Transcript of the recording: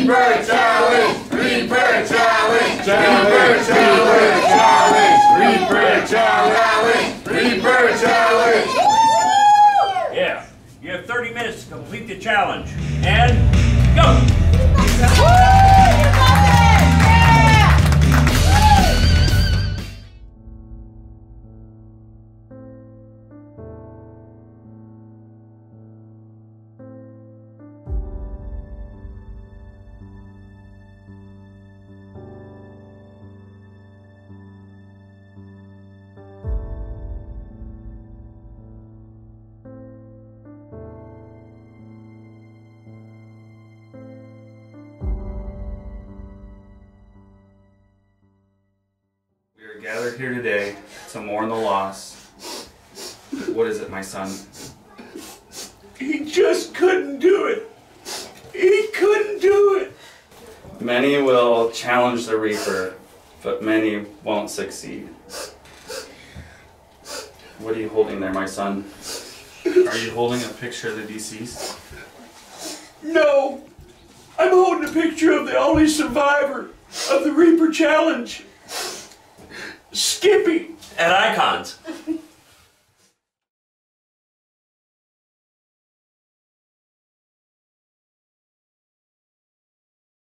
Reaper challenge! Reaper challenge! Challenge! Challenge! Challenge! Reaper challenge! Reaper challenge! Yeah, you have 30 minutes to complete the challenge. And go! We are gathered here today to mourn the loss. What is it, my son? He just couldn't do it. He couldn't do it. Many will challenge the Reaper, but many won't succeed. What are you holding there, my son? Are you holding a picture of the deceased? No, I'm holding a picture of the only survivor of the Reaper challenge. Skippy. And icons.